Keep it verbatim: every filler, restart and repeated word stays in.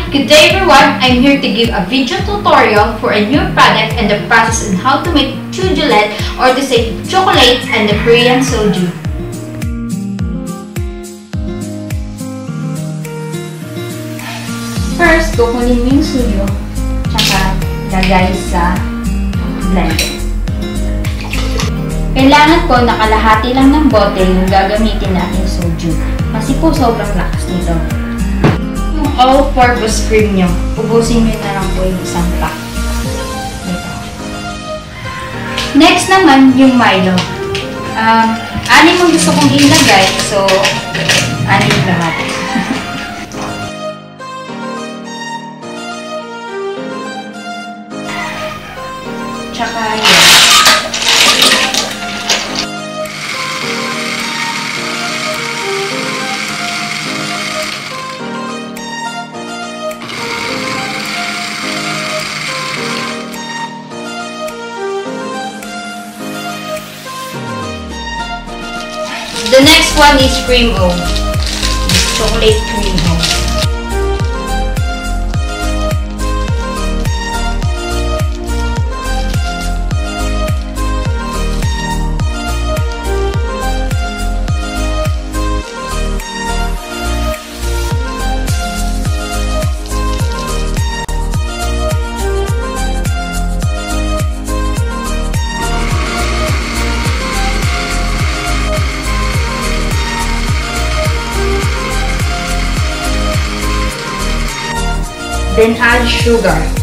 Good day everyone! I'm here to give a video tutorial for a new product and the process on how to make chujulet, or to say chocolate and the Korean soju. First, kukunin mo yung suyo, tsaka lagay sa blender. Kailangan po nakalahati lang ng bote yung gagamitin natin soju. Kasi po sobrang lakas nito. Yung all-purpose cream nyo, ubusin nyo na lang po yung isang pack. Ito. Next naman, yung Milo. Um, anim ang gusto kong ilagay, so anim lahat. Tsaka yun. The next one is cream o. Chocolate cream o. Then add sugar.